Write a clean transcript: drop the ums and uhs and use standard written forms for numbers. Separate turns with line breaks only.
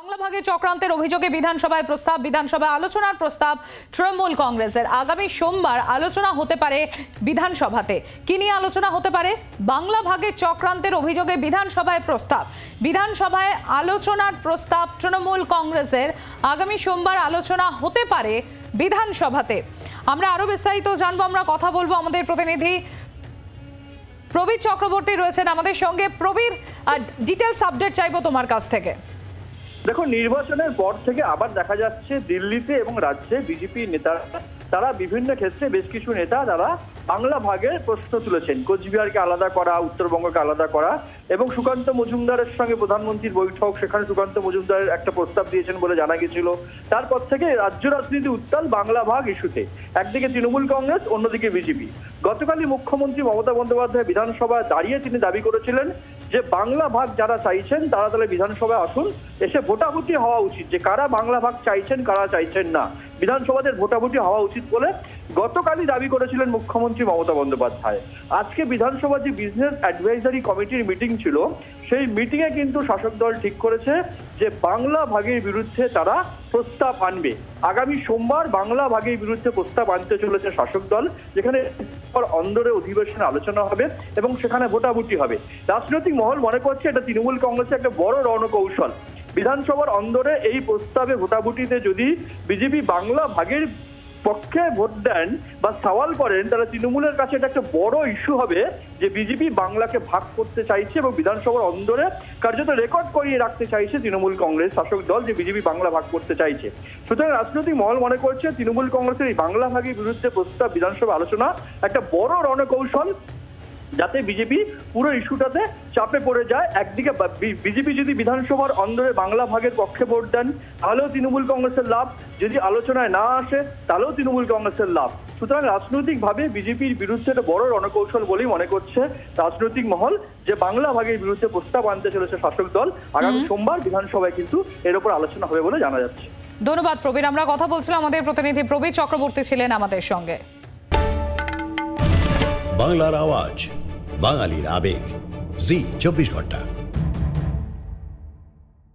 বাংলা ভাগে চক্রান্তের অভিযোগে বিধানসভায় প্রস্তাব, বিধানসভায় আলোচনার প্রস্তাব তৃণমূল কংগ্রেসের। আগামী সোমবার আলোচনা হতে পারে বিধানসভাতে। কি নিয়ে আলোচনা হতে পারে? বাংলা ভাগে চক্রান্তের অভিযোগে বিধানসভায় প্রস্তাব, বিধানসভায় আলোচনার প্রস্তাব তৃণমূল কংগ্রেসের। আগামী সোমবার আলোচনা হতে পারে বিধানসভাতে। আমরা আরো বিস্তারিত জানবো, আমরা কথা বলবো। আমাদের প্রতিনিধি প্রবীর চক্রবর্তী রয়েছেন আমাদের সঙ্গে। প্রবীর, ডিটেলস আপডেট চাইবো তোমার কাছ থেকে।
দেখো, নির্বাচনের পর থেকে আবার দেখা যাচ্ছে দিল্লিতে এবং রাজ্যে বিজেপি নেতারা তারা বিভিন্ন ক্ষেত্রে বেশ কিছু নেতা তারা বাংলা ভাগের প্রশ্ন তুলেছেন। কোচবিহারকে আলাদা করা, উত্তরবঙ্গকে আলাদা করা এবং সুকান্ত মজুমদারের সঙ্গে প্রধানমন্ত্রীর বৈঠক, সেখানে সুকান্ত মজুমদারের একটা প্রস্তাব দিয়েছেন বলে জানা গেছিল। তারপর থেকে রাজ্য রাজনীতি উত্তাল বাংলা ভাগ ইস্যুতে। একদিকে তৃণমূল কংগ্রেস, অন্যদিকে বিজেপি। গতকালই মুখ্যমন্ত্রী মমতা বন্দ্যোপাধ্যায় বিধানসভায় দাঁড়িয়ে তিনি দাবি করেছিলেন যে বাংলা ভাগ যারা চাইছেন তারা তাহলে বিধানসভায় আসুন, এসে ভোটাভুটি হওয়া উচিত যে কারা বাংলা ভাগ চাইছেন কারা চাইছেন না, বিধানসভাতে ভোটাভুটি হওয়া উচিত বলে গতকালই দাবি করেছিলেন মুখ্যমন্ত্রী মমতা বন্দ্যোপাধ্যায়। আজকে বিধানসভা যে বিজনেস অ্যাডভাইজারি কমিটির মিটিং ছিল, সেই মিটিংয়ে কিন্তু শাসক দল ঠিক করেছে যে বাংলা ভাগের বিরুদ্ধে তারা প্রস্তাব আনবে। আগামী সোমবার বাংলা ভাগের বিরুদ্ধে প্রস্তাব আনতে চলেছে শাসক দল, যেখানে অন্দরে অধিবেশনে আলোচনা হবে এবং সেখানে ভোটাভুটি হবে। রাজনৈতিক মহল মনে করছে এটা তৃণমূল কংগ্রেসের একটা বড় রণকৌশল। বিধানসভার অন্দরে এই প্রস্তাবে ভোটাভুটিতে যদি বিজেপি বাংলা ভাগের পক্ষে ভোট দেন বা সওয়াল করেন, তাহলে তৃণমূলের কাছে এটা একটা বড় ইস্যু হবে যে বিজেপি বাংলাকে ভাগ করতে চাইছে এবং বিধানসভার অন্দরে কার্যত রেকর্ড করিয়ে রাখতে চাইছে তৃণমূল কংগ্রেস শাসক দল যে বিজেপি বাংলা ভাগ করতে চাইছে। সুতরাং রাজনৈতিক মহল মনে করছে তৃণমূল কংগ্রেসের এই বাংলা ভাগের বিরুদ্ধে প্রস্তাব বিধানসভা আলোচনা একটা বড় রণকৌশল, যাতে বিজেপি পুরো ইস্যুটাতে চাপে পড়ে যায়। একদিকে বিজেপি যদি বিধানসভার অন্দরে বাংলা ভাগের পক্ষে ভোট দেন তাহলেও তৃণমূল কংগ্রেসের লাভ, যদি আলোচনায় না আসে তাহলেও তৃণমূল কংগ্রেসের লাভ। সুতরাং রাজনৈতিকভাবে বিজেপির বিরুদ্ধে একটা বড় রণকৌশল বলেই মনে করছে রাজনৈতিক মহল যে বাংলা ভাগের বিরুদ্ধে প্রস্তাব আনতে চলেছে শাসক দল। আগামী সোমবার বিধানসভায় কিন্তু এর উপর আলোচনা হবে বলে জানা যাচ্ছে।
ধন্যবাদ প্রবীর। আমরা কথা বলছিলাম, আমাদের প্রতিনিধি প্রবীর চক্রবর্তী ছিলেন আমাদের সঙ্গে।
বাংলার আওয়াজ, বাঙালির আবেগ, জি 24 ঘন্টা।